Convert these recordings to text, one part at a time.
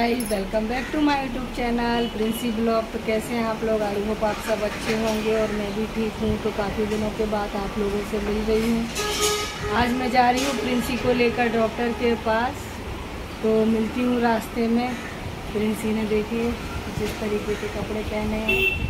Guys, welcome back to my YouTube channel Princy blog. तो कैसे हैं आप लोग? आई होप आप सब अच्छे होंगे और मैं भी ठीक हूँ। तो काफ़ी दिनों के बाद आप लोगों से मिल रही हूँ। आज मैं जा रही हूँ प्रिंसी को लेकर डॉक्टर के पास। तो मिलती हूँ रास्ते में। प्रिंसी ने देखिए जिस तरीके के कपड़े पहने हैं।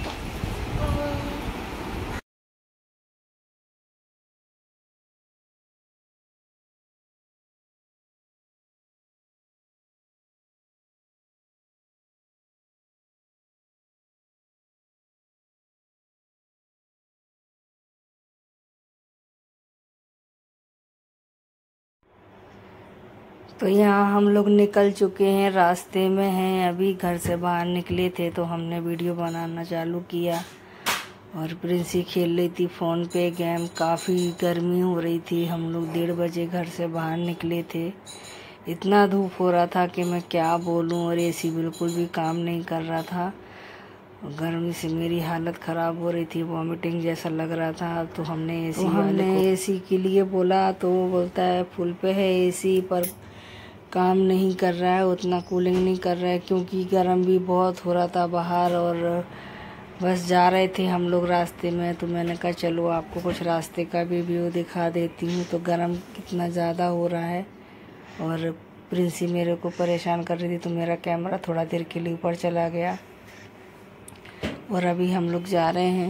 तो यहाँ हम लोग निकल चुके हैं, रास्ते में हैं। अभी घर से बाहर निकले थे तो हमने वीडियो बनाना चालू किया और प्रिंसी खेल रही थी फ़ोन पे गेम। काफ़ी गर्मी हो रही थी। हम लोग 1:30 बजे घर से बाहर निकले थे। इतना धूप हो रहा था कि मैं क्या बोलूँ, और एसी बिल्कुल भी काम नहीं कर रहा था। गर्मी से मेरी हालत ख़राब हो रही थी, वॉमिटिंग जैसा लग रहा था। तो हमने एसी के लिए बोला तो वो बोलता है फुल पे है एसी, पर काम नहीं कर रहा है, उतना कूलिंग नहीं कर रहा है क्योंकि गर्म भी बहुत हो रहा था बाहर। और बस जा रहे थे हम लोग रास्ते में, तो मैंने कहा चलो आपको कुछ रास्ते का भी व्यू दिखा देती हूँ। तो गर्म कितना ज़्यादा हो रहा है और प्रिंसी मेरे को परेशान कर रही थी, तो मेरा कैमरा थोड़ा देर के लिए ऊपर चला गया और अभी हम लोग जा रहे हैं।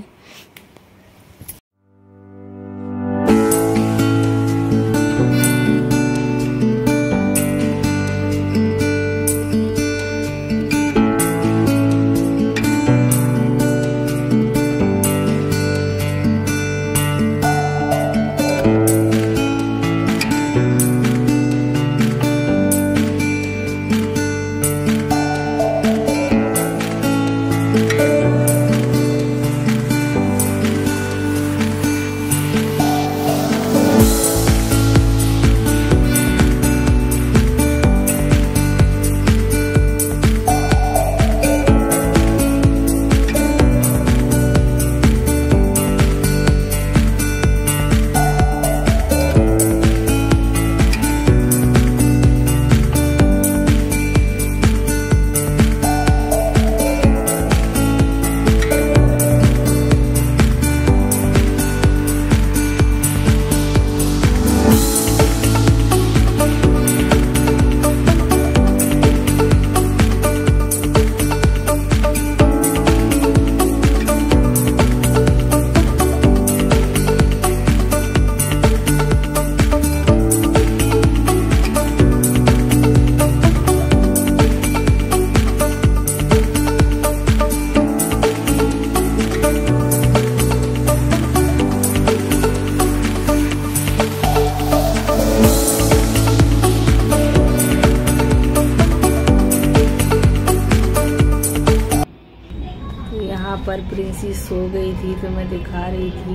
पर प्रिंसी सो गई थी तो मैं दिखा रही थी।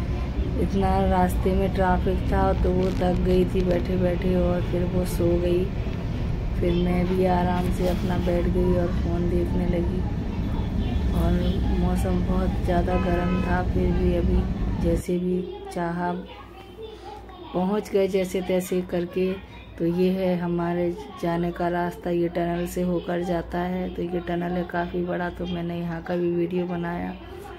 इतना रास्ते में ट्रैफिक था तो वो थक गई थी बैठे बैठे और फिर वो सो गई। फिर मैं भी आराम से अपना बैठ गई और फ़ोन देखने लगी। और मौसम बहुत ज़्यादा गर्म था, फिर भी अभी जैसे भी चाहा पहुंच गए जैसे तैसे करके। तो ये है हमारे जाने का रास्ता, ये टनल से होकर जाता है। तो ये टनल है काफ़ी बड़ा, तो मैंने यहाँ का भी वीडियो बनाया।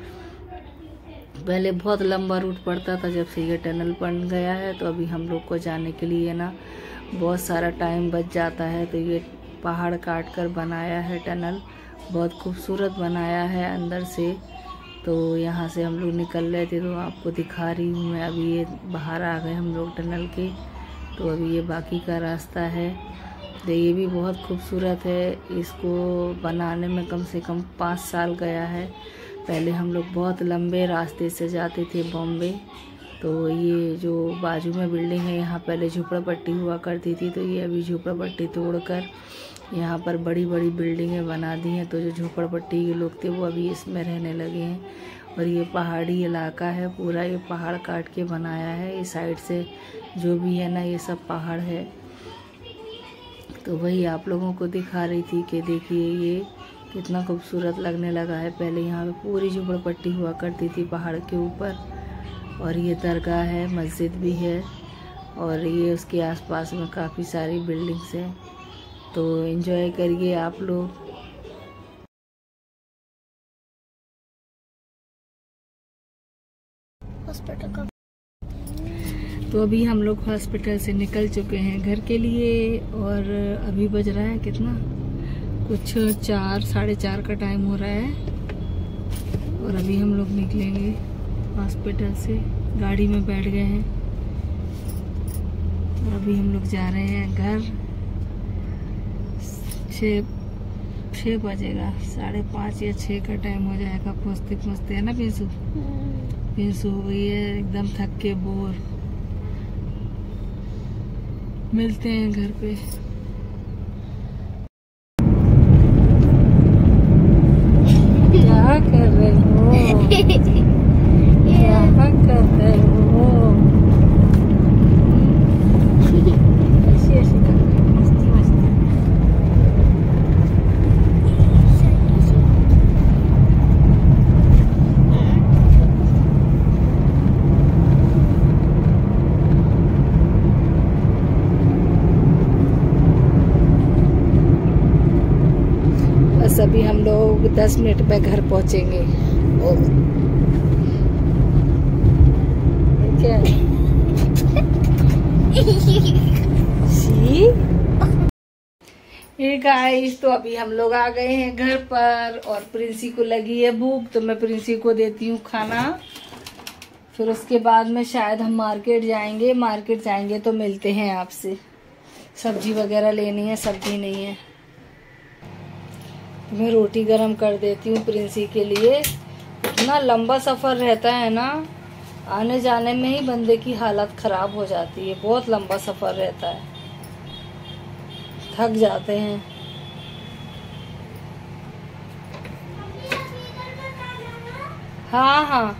पहले बहुत लंबा रूट पड़ता था, जब से ये टनल बन गया है तो अभी हम लोग को जाने के लिए ना बहुत सारा टाइम बच जाता है। तो ये पहाड़ काट कर बनाया है टनल, बहुत खूबसूरत बनाया है अंदर से। तो यहाँ से हम लोग निकल रहे थे तो आपको दिखा रही हूँ मैं। अभी ये बाहर आ गए हम लोग टनल के, तो अभी ये बाकी का रास्ता है। तो ये भी बहुत खूबसूरत है। इसको बनाने में कम से कम 5 साल गया है। पहले हम लोग बहुत लंबे रास्ते से जाते थे बॉम्बे। तो ये जो बाजू में बिल्डिंग है, यहाँ पहले झोपड़पट्टी हुआ करती थी, तो ये अभी झोपड़पट्टी तोड़कर यहाँ पर बड़ी बड़ी बिल्डिंगें बना दी हैं। तो जो झोपड़पट्टी के लोग थे वो अभी इसमें रहने लगे हैं। और ये पहाड़ी इलाका है पूरा, ये पहाड़ काट के बनाया है। इस साइड से जो भी है ना ये सब पहाड़ है। तो वही आप लोगों को दिखा रही थी कि देखिए ये कितना खूबसूरत लगने लगा है। पहले यहाँ पे पूरी झोपड़पट्टी हुआ करती थी पहाड़ के ऊपर। और ये दरगाह है, मस्जिद भी है और ये उसके आसपास में काफ़ी सारी बिल्डिंग्स हैं। तो एंजॉय करिए आप लोग। हॉस्पिटल का तो अभी हम लोग हॉस्पिटल से निकल चुके हैं घर के लिए, और अभी बज रहा है कितना, कुछ 4 साढ़े 4 का टाइम हो रहा है। और अभी हम लोग निकलेंगे हॉस्पिटल से, गाड़ी में बैठ गए हैं और अभी हम लोग जा रहे हैं घर। 6 बजेगा, 5:30 या 6 का टाइम हो जाएगा पहुँचते पहुँचते, है ना पिंसू? पिंसू हो गई है एकदम थक के बोर। मिलते हैं घर पे। क्या कर रहे हो? क्या कर रहे हो? ऐसी कर रहे हो, मस्ती मस्ती। बस अभी हम लोग 10 मिनट में घर पहुंचेंगे। क्या ये गाइस, तो अभी हम लोग आ गए हैं घर पर और प्रिंसी को लगी है भूख, तो मैं प्रिंसी को देती हूँ खाना। फिर उसके बाद में शायद हम मार्केट जाएंगे तो मिलते हैं आपसे। सब्जी वगैरह लेनी है, सब्जी नहीं है। मैं रोटी गरम कर देती हूँ प्रिंसी के लिए। इतना लंबा सफ़र रहता है ना, आने जाने में ही बंदे की हालत ख़राब हो जाती है। बहुत लंबा सफ़र रहता है, थक जाते हैं। हाँ हाँ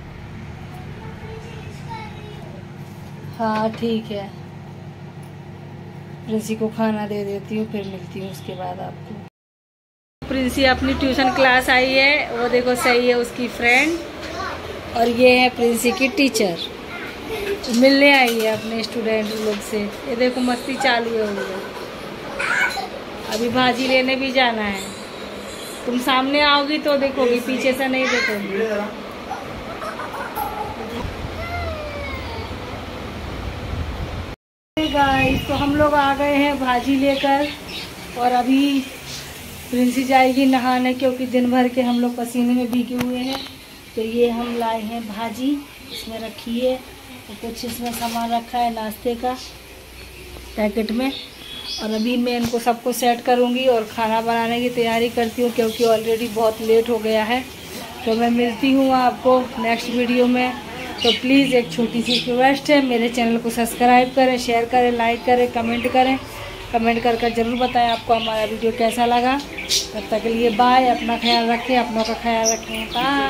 हाँ ठीक है, प्रिंसी को खाना दे देती हूँ, फिर मिलती हूँ उसके बाद आपको। प्रिंसी अपनी ट्यूशन क्लास आई है, वो देखो सही है उसकी फ्रेंड, और ये है प्रिंसी की टीचर, मिलने आई है अपने स्टूडेंट लोग से। ये देखो मस्ती चालू है उनकी। अभी भाजी लेने भी जाना है। तुम सामने आओगी तो देखोगी, पीछे से नहीं देखोगी। गाइस, तो हम लोग आ गए हैं भाजी लेकर, और अभी प्रिंसी जाएगी नहाने, क्योंकि दिन भर के हम लोग पसीने में भीगे हुए हैं। तो ये हम लाए हैं भाजी, इसमें रखी है, तो कुछ इसमें सामान रखा है नाश्ते का पैकेट में। और अभी मैं इनको सबको सेट करूंगी और खाना बनाने की तैयारी करती हूँ, क्योंकि ऑलरेडी बहुत लेट हो गया है। तो मैं मिलती हूँ आपको नेक्स्ट वीडियो में। तो प्लीज़ एक छोटी सी रिक्वेस्ट है, मेरे चैनल को सब्सक्राइब करें, शेयर करें, लाइक करें, कमेंट करें। कमेंट कर ज़रूर बताएं आपको हमारा वीडियो कैसा लगा। तब तक के लिए बाय, अपना ख्याल रखें, अपनों का ख्याल रखें, बाय।